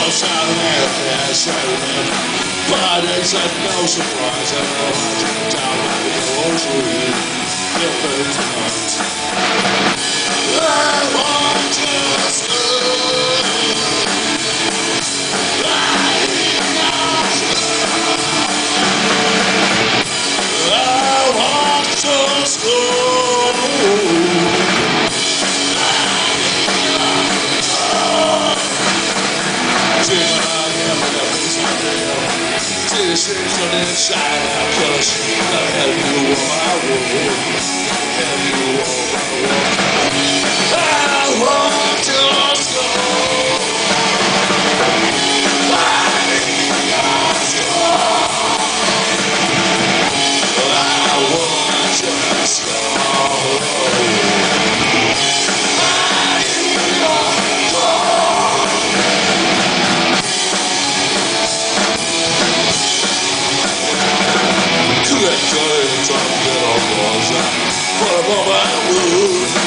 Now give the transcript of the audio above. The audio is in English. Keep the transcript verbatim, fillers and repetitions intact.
South America has settlement. But it's a no surprise I know I drink down like the grocery. It burns nuts. I want to school. I want to school. See the streets on the inside out, cause I have you on my world. Have you on my world. I want to go. I want to go. I want to go. Let go of the drum, get on board, put up on my wood.